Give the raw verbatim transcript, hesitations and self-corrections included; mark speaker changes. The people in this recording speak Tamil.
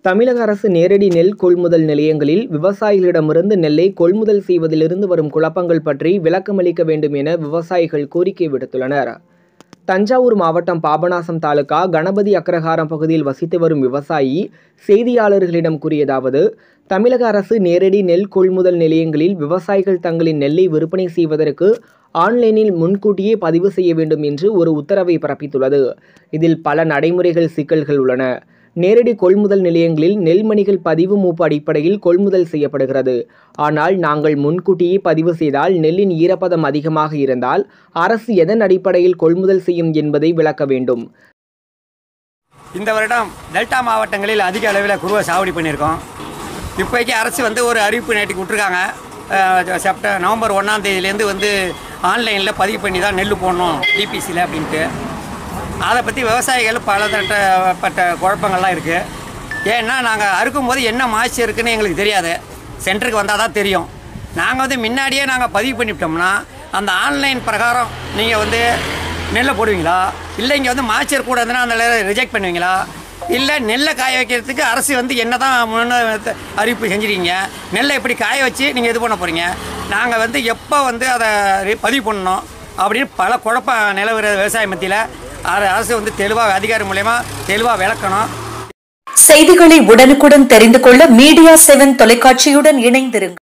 Speaker 1: தமிழக அரசு நேரடி நெல் கொள்முதல் நிலையங்களில் விவசாயிகளிடமிருந்து நெல்லை கொள்முதல் செய்வதிலிருந்து வரும் குழப்பங்கள் பற்றி விளக்கமளிக்க வேண்டும் என விவசாயிகள் கோரிக்கை விடுத்துள்ளனர். தஞ்சாவூர் மாவட்டம் பாபநாசம் தாலுகா கணபதி அக்ரஹாரம் பகுதியில் வசித்து வரும் விவசாயி செய்தியாளர்களிடம் கூறியதாவது, தமிழக அரசு நேரடி நெல் கொள்முதல் நிலையங்களில் விவசாயிகள் தங்களின் நெல்லை விற்பனை செய்வதற்கு ஆன்லைனில் முன்கூட்டியே பதிவு செய்ய வேண்டும் என்று ஒரு உத்தரவை பிறப்பித்துள்ளது. இதில் பல நடைமுறைகள் சிக்கல்கள் உள்ளன. நேரடி கொள்முதல் நிலையங்களில் நெல்மணிகள் பதிவு மூப்பு அடிப்படையில் கொள்முதல் செய்யப்படுகிறது. ஆனால் நாங்கள் முன்கூட்டியே பதிவு செய்தால் நெல்லின் ஈரப்பதம் அதிகமாக இருந்தால் அரசு எதன் அடிப்படையில் கொள்முதல் செய்யும் என்பதை விளக்க வேண்டும்.
Speaker 2: இந்த வருடம் டெல்டா மாவட்டங்களில் அதிக அளவில் குருவை சாகுபடி பண்ணியிருக்கோம். இப்போதைக்கு அரசு வந்து ஒரு அறிவிப்பு நேற்றுக்கு விட்டுருக்காங்க. செப்டம்பர் நவம்பர் ஒன்றாம் தேதியிலேருந்து வந்து ஆன்லைனில் பதிவு பண்ணி தான் நெல் போடணும் டிபிசியில் அப்படின்ட்டு. அதை பற்றி விவசாயிகள் பல தட்டப்பட்ட குழப்பங்கள்லாம் இருக்குது. ஏன்னா நாங்கள் அறுக்கும்போது என்ன மாய்ச்சி இருக்குதுன்னு எங்களுக்கு தெரியாது. சென்டருக்கு வந்தால் தான் தெரியும். நாங்கள் வந்து முன்னாடியே நாங்கள் பதிவு பண்ணிவிட்டோம்னா அந்த ஆன்லைன் பிரகாரம் நீங்கள் வந்து நெல்லை போடுவீங்களா, இல்லை இங்கே வந்து மாய்ச்சர் கூட இருந்ததுன்னா அந்த ரிஜெக்ட் பண்ணுவீங்களா, இல்லை நெல்லை காய வைக்கிறதுக்கு அரசு வந்து என்ன தான் முன்ன அறிவிப்பு செஞ்சுருக்கீங்க, நெல்லை எப்படி காய வச்சு நீங்கள் இது பண்ண போகிறீங்க, நாங்கள் வந்து எப்போ வந்து அதை பதிவு பண்ணணும் அப்படின்னு பல குழப்பம் நிலவுற விவசாய மத்தியில் அரசு வந்து தெளிவாக அதிகாரி மூலமா தெளிவாக விளக்கணும்.
Speaker 3: செய்திகளை உடனுக்குடன் தெரிந்து கொள்ள மீடியா செவன் தொலைக்காட்சியுடன் இணைந்திருங்கள்.